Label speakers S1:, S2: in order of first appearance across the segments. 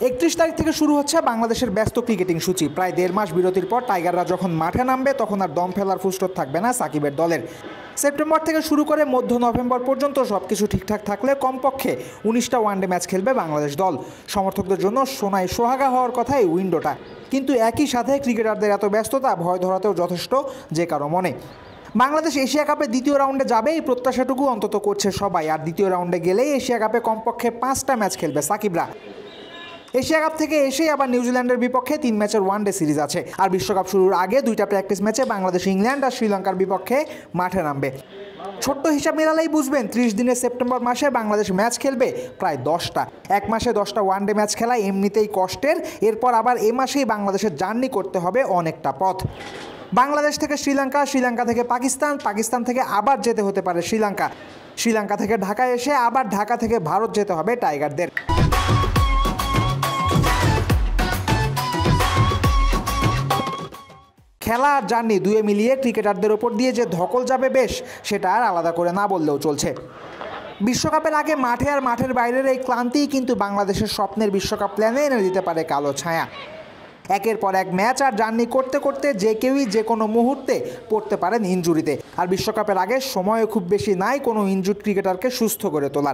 S1: 31 তারিখ থেকে শুরু হচ্ছে বাংলাদেশের ব্যস্ত ক্রিকেটিং সূচি। প্রায় 1.5 মাস বিরতির পর টাইগাররা যখন মাঠে নামবে তখন আর দম ফেলার ফুসরত থাকবে না সাকিবের দলের। সেপ্টেম্বর থেকে শুরু করে মধ্য নভেম্বর পর্যন্ত সবকিছু ঠিকঠাক থাকলে কমপক্ষে 19টা ওয়ানডে ম্যাচ খেলবে বাংলাদেশ দল। সমর্থকদের জন্য সোনায় সোহাগা হওয়ার কথা এই উইন্ডোটা, কিন্তু একই সাথে ক্রিকেটারদের এত ব্যস্ততা ভয় ধরাতেও যথেষ্ট যে কারো মনে। বাংলাদেশ এশিয়া কাপে দ্বিতীয় রাউন্ডে যাবে এই প্রত্যাশাটুকু অন্তত করছে সবাই। আর দ্বিতীয় রাউন্ডে গেলেই এশিয়া কাপে কমপক্ষে 5টা ম্যাচ খেলবে সাকিবরা। এশিয়া কাপ থেকে এসেই আবার নিউজিল্যান্ডের বিপক্ষে 3 ম্যাচের ওয়ানডে সিরিজ আছে। আর বিশ্বকাপ শুরুর আগে 2টা প্র্যাকটিস ম্যাচে বাংলাদেশ ইংল্যান্ড আর শ্রীলঙ্কার বিপক্ষে মাঠে নামবে। ছোট্ট হিসাব মেলালেই বুঝবেন 30 দিনের সেপ্টেম্বর মাসে বাংলাদেশ ম্যাচ খেলবে প্রায় 10টা। এক মাসে 10টা ওয়ানডে ম্যাচ খেলা এমনিতেই কষ্টের, এরপর আবার এ মাসেই বাংলাদেশের জার্নি করতে হবে অনেকটা পথ। বাংলাদেশ থেকে শ্রীলঙ্কা, শ্রীলঙ্কা থেকে পাকিস্তান, পাকিস্তান থেকে আবার যেতে হতে পারে শ্রীলঙ্কা, শ্রীলঙ্কা থেকে ঢাকায় এসে আবার ঢাকা থেকে ভারত যেতে হবে টাইগারদের। খেলা আর জার্নি দুয়ে মিলিয়ে ক্রিকেটারদের ওপর দিয়ে যে ধকল যাবে বেশ, সেটা আর আলাদা করে না বললেও চলছে। বিশ্বকাপের আগে মাঠে আর মাঠের বাইরের এই ক্লান্তিই কিন্তু বাংলাদেশের স্বপ্নের বিশ্বকাপ প্ল্যানে এনে দিতে পারে কালো ছায়া। একের পর এক ম্যাচ আর জার্নি করতে করতে যে কেউই যে কোনো মুহূর্তে পড়তে পারেন ইনজুরিতে। আর বিশ্বকাপের আগে সময়ও খুব বেশি নাই কোনো ইনজুর্ড ক্রিকেটারকে সুস্থ করে তোলার।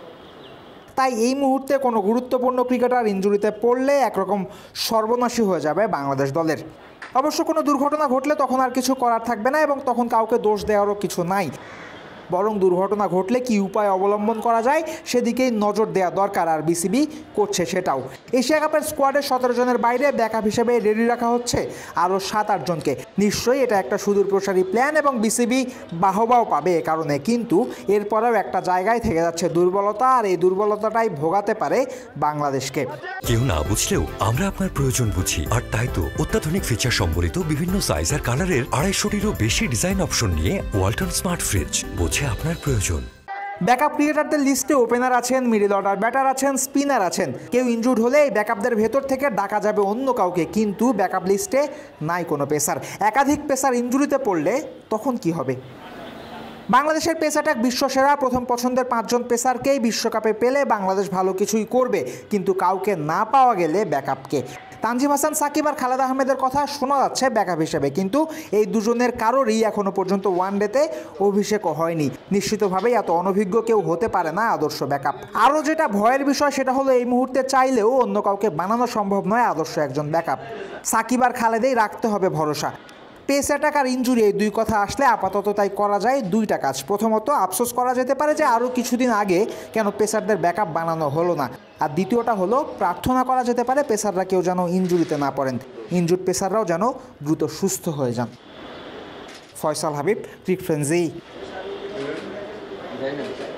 S1: তাই এই মুহূর্তে কোনো গুরুত্বপূর্ণ ক্রিকেটার ইনজুরিতে পড়লে একরকম সর্বনাশী হয়ে যাবে বাংলাদেশ দলের। অবশ্য কোনো দুর্ঘটনা ঘটলে তখন আর কিছু করার থাকবে না এবং তখন কাউকে দোষ দেওয়ারও কিছু নাই। বরং দুর্ঘটনা ঘটলে কি উপায় অবলম্বন করা যায় সেদিকেই নজর দেওয়া দরকার, আর বিসিবি করছে সেটাও। এশিয়া কাপের স্কোয়াডের 17 জনের বাইরে ব্যাকআপ হিসেবে রেডি রাখা হচ্ছে আরও 7-8 জনকে। নিশ্চয়ই এটা একটা সুদূরপ্রসারী প্ল্যান এবং বিসিবি বাহবাও পাবে এ কারণে, কিন্তু এরপরেও একটা জায়গায় থেকে যাচ্ছে দুর্বলতা, আর এই দুর্বলতাটাই ভোগাতে পারে বাংলাদেশকে।
S2: কেউ না বুঝলেও আমরা আপনার প্রয়োজন বুঝি, আর তাই তো অত্যাধুনিক ফিচার সম্বলিত বিভিন্ন সাইজ আর কালারের 250-টিরও বেশি ডিজাইন অপশন নিয়ে ওয়ালটন স্মার্ট ফ্রিজ বোঝে আপনার প্রয়োজন।
S1: ব্যাকআপ ক্রিকেটারদের লিস্টে ওপেনার আছেন, মিডল অর্ডার ব্যাটার আছেন, স্পিনার আছেন। কেউ ইনজুর্ড হলে এই ব্যাকআপদের ভেতর থেকে ডাকা যাবে অন্য কাউকে, কিন্তু ব্যাকআপ লিস্টে নাই কোনো পেসার। একাধিক পেসার ইনজুরিতে পড়লে তখন কি হবে? বাংলাদেশের পেস অ্যাটাক বিশ্বসেরা, প্রথম পছন্দের 5 জন পেসারকেই বিশ্বকাপে পেলে বাংলাদেশ ভালো কিছুই করবে, কিন্তু কাউকে না পাওয়া গেলে ব্যাকআপকে। তানজিম হাসান, সাকিব আর খালেদ আহমেদের কথা শোনা যাচ্ছে ব্যাকআপ হিসেবে, কিন্তু এই দুজনের কারোরই এখনও পর্যন্ত ওয়ানডেতে অভিষেকও হয়নি। নিশ্চিতভাবেই এত অনভিজ্ঞ কেউ হতে পারে না আদর্শ ব্যাকআপ। আরও যেটা ভয়ের বিষয় সেটা হলো এই মুহূর্তে চাইলেও অন্য কাউকে বানানো সম্ভব নয় আদর্শ একজন ব্যাকআপ। সাকিব আর খালেদেই রাখতে হবে ভরসা। পেস অ্যাটাক আর ইনজুরি এই দুই কথা আসলে আপাতত তাই করা যায় 2টা কাজ। প্রথমত, আফসোস করা যেতে পারে যে আরও কিছুদিন আগে কেন পেসারদের ব্যাকআপ বানানো হলো না। আর দ্বিতীয়টা হলো, প্রার্থনা করা যেতে পারে পেসাররা কেউ যেন ইনজুরিতে না পড়েন, ইনজুর্ড পেসাররাও যেন দ্রুত সুস্থ হয়ে যান। ফয়সাল হাবিব, ক্রিকফ্রেঞ্জি।